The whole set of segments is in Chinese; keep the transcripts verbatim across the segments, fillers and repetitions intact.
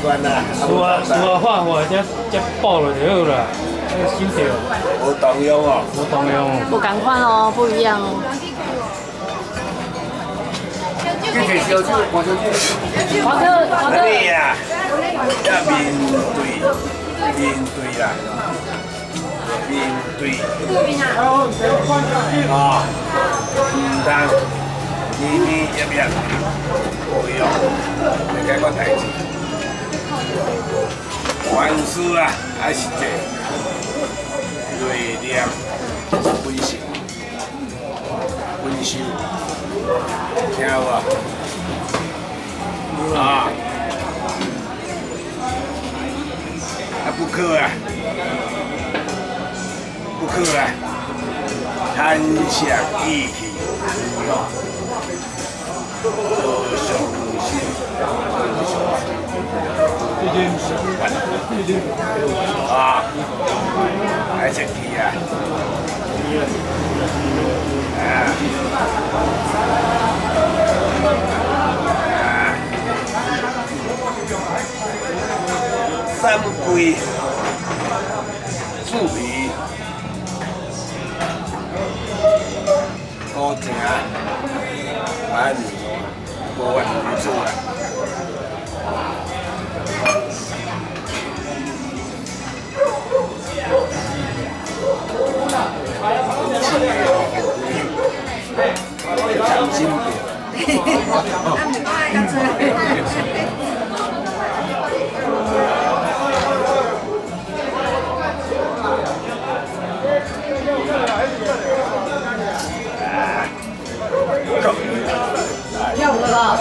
酸啦。 输啊输啊，化化才才爆了就好啦，那个心跳。 无同样哦。 无同样。 不赶快哦，不一样哦。 这是烧酒，花烧酒。 华哥，华哥。 你呀，要面对，面对啦，面对。啊，唔当，你你要不要？不用，你解决代志。凡事啊，还是这内敛、温馨、温修，听有无？啊，啊不可啊，不可啊，贪享意气，做雄心，啊，还是去啊，啊。三归注意，高正蛮无问题啊。小心点。 跳舞了吧？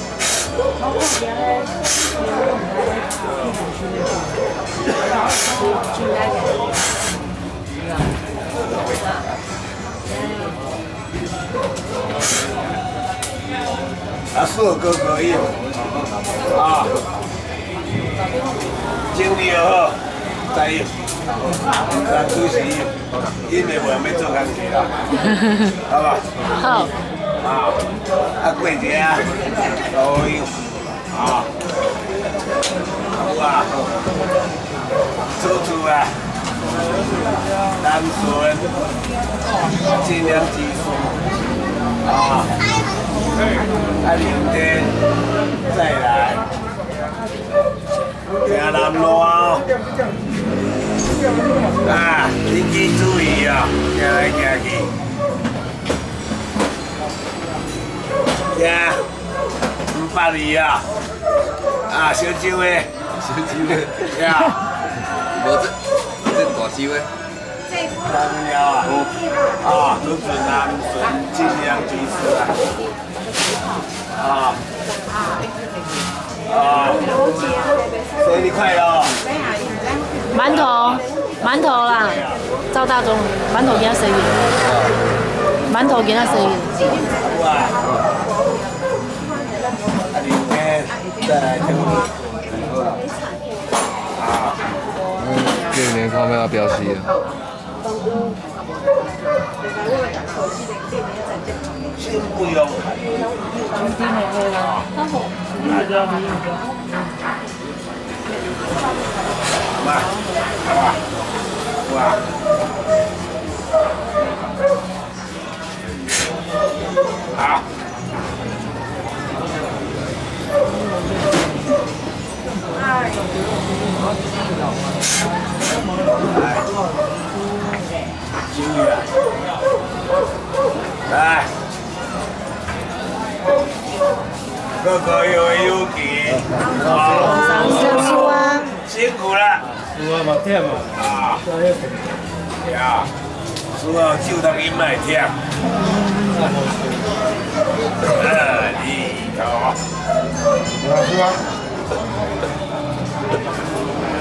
啊，四个可以啊，精力好，再用，咱主席因为我要做工课啦，好吧？ 好。 啊，啊过节啊，都有啊，好啊，处处啊，单纯，尽量积福啊，啊明天再来，行南路啊，啊，你记注意啊，行来行去。呀，五百二啊，啊，小酒的， 小酒的， 呀， 无这这大酒的， 男了啊，啊，都是男生，尽量及时啊，啊，啊，生日快乐！ 馒头，馒头啦，赵大忠，馒头给他生日，馒头给他生日。 哇！明天再来听啊！ 这年看要要表示了。 先不用。嘛，好吧，哇！好。来，进去啊！来，哥哥有有给， 上次输啊， 辛苦了。 输啊嘛忝啊。 啊，呀，输啊酒当饮卖忝。啊，你好。输啊。